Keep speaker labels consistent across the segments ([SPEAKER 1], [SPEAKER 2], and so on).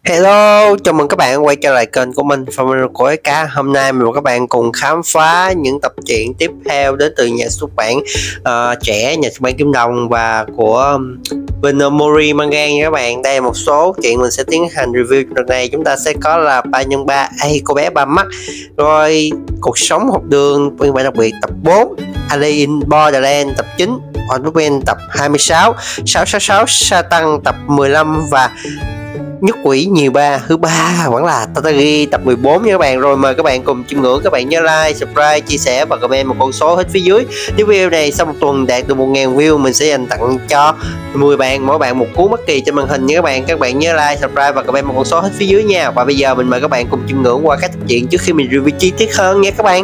[SPEAKER 1] Hello, chào mừng các bạn quay trở lại kênh của mình, Phong của SK. Hôm nay mình và các bạn cùng khám phá những tập truyện tiếp theo đến từ nhà xuất bản trẻ, nhà xuất bản Kim Đồng và của Vinomori Manga nha các bạn. Đây là một số truyện mình sẽ tiến hành review. Lần này chúng ta sẽ có là 3x3, cô bé ba mắt, rồi cuộc sống học đường phiên bản đặc biệt tập 4, Alice in Borderland tập 9, Open tập 26, 666 Satan tập 15 và Nhất quỷ nhiều ba thứ ba vẫn là Tatagi tập 14 nha các bạn. Rồi mời các bạn cùng chiêm ngưỡng. Các bạn nhớ like, subscribe, chia sẻ và comment một con số hết phía dưới. Nếu video này sau một tuần đạt được 1000 view, mình sẽ dành tặng cho 10 bạn, mỗi bạn một cú bất kỳ trên màn hình nha các bạn. Các bạn nhớ like, subscribe và comment một con số hết phía dưới nha. Và bây giờ mình mời các bạn cùng chiêm ngưỡng qua các tập truyện trước khi mình review chi tiết hơn nha các bạn.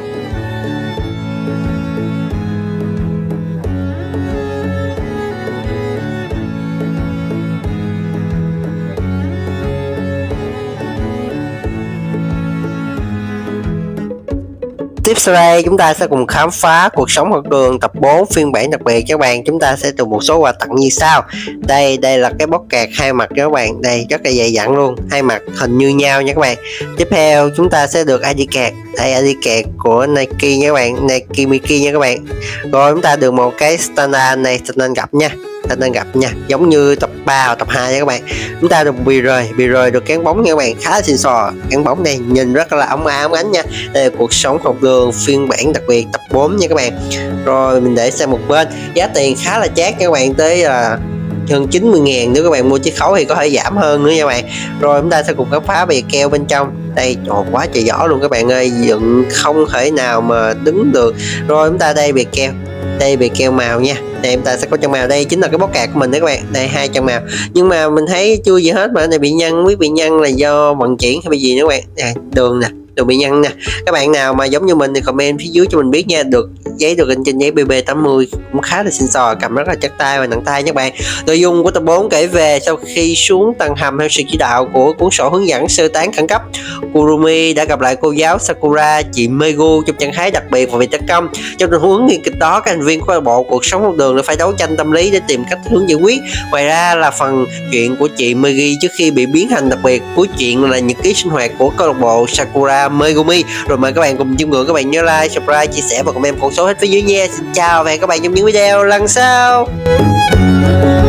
[SPEAKER 1] Tiếp sau đây chúng ta sẽ cùng khám phá cuộc sống học đường tập 4 phiên bản đặc biệt các bạn. Chúng ta sẽ được một số quà tặng như sau. Đây là cái bóc kẹt hai mặt các bạn. Đây rất là dày dặn luôn, hai mặt hình như nhau nha các bạn. Tiếp theo chúng ta sẽ được ID kẹt. Đây ID kẹt của Nike nha các bạn, Nike Mickey nha các bạn. Rồi chúng ta được một cái standard này, standard gặp nha. Nên gặp nha, giống như tập 3 và tập 2 nha các bạn. Chúng ta được bì rời được cán bóng nha các bạn, khá là xịn sò. Cán bóng này nhìn rất là ống ánh nha. Đây là cuộc sống học đường phiên bản đặc biệt tập 4 nha các bạn. Rồi mình để sang một bên. Giá tiền khá là chát nha các bạn, tới hơn 90.000. Nếu các bạn mua chiếc khấu thì có thể giảm hơn nữa nha các bạn. Rồi chúng ta sẽ cùng khám phá bìa keo bên trong. Đây trời, quá trời giỏ luôn các bạn ơi, dựng không thể nào mà đứng được. Rồi chúng ta đây bìa keo. Đây bìa keo màu nha. Đây chúng ta sẽ có chân màu, đây chính là cái bó cạc của mình đấy các bạn. Đây hai chân màu, nhưng mà mình thấy chưa gì hết mà này bị nhăn. Biết bị nhăn là do vận chuyển hay bị gì nữa các bạn. Đường nè, đường bị nhăn nè. Các bạn nào mà giống như mình thì comment phía dưới cho mình biết nha. Được giấy được in trên giấy BB80 cũng khá là xịn sò, cầm rất là chắc tay và nặng tay nha các bạn. Nội dung của tập 4 kể về sau khi xuống tầng hầm theo sự chỉ đạo của cuốn sổ hướng dẫn sơ tán khẩn cấp, Kurumi đã gặp lại cô giáo Sakura, chị Megu trong trạng thái đặc biệt và bị tấn công. Trong tình huống nguy kịch đó, các thành viên câu lạc bộ cuộc sống học đường đã phải đấu tranh tâm lý để tìm cách hướng giải quyết. Ngoài ra là phần chuyện của chị Megi trước khi bị biến thành đặc biệt. Cuối chuyện là nhật ký sinh hoạt của câu lạc bộ Sakura Megumi. Rồi mời các bạn cùng chiêm ngưỡng. Các bạn nhớ like, subscribe, chia sẻ và comment con số hết phía dưới nha. Xin chào và hẹn các bạn trong những video lần sau.